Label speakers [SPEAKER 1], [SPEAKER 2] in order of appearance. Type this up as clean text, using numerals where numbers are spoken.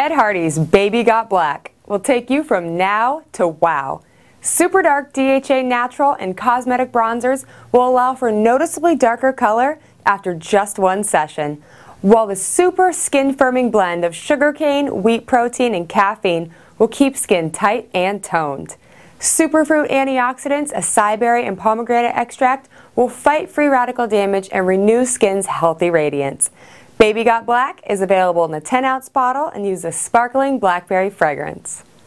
[SPEAKER 1] Ed Hardy's Baby Got Black will take you from now to wow. Super dark DHA natural and cosmetic bronzers will allow for noticeably darker color after just one session, while the super skin firming blend of sugarcane, wheat protein, and caffeine will keep skin tight and toned. Superfruit antioxidants, acai berry and pomegranate extract will fight free radical damage and renew skin's healthy radiance. Baby Got Black is available in a 10-ounce bottle and uses a sparkling blackberry fragrance.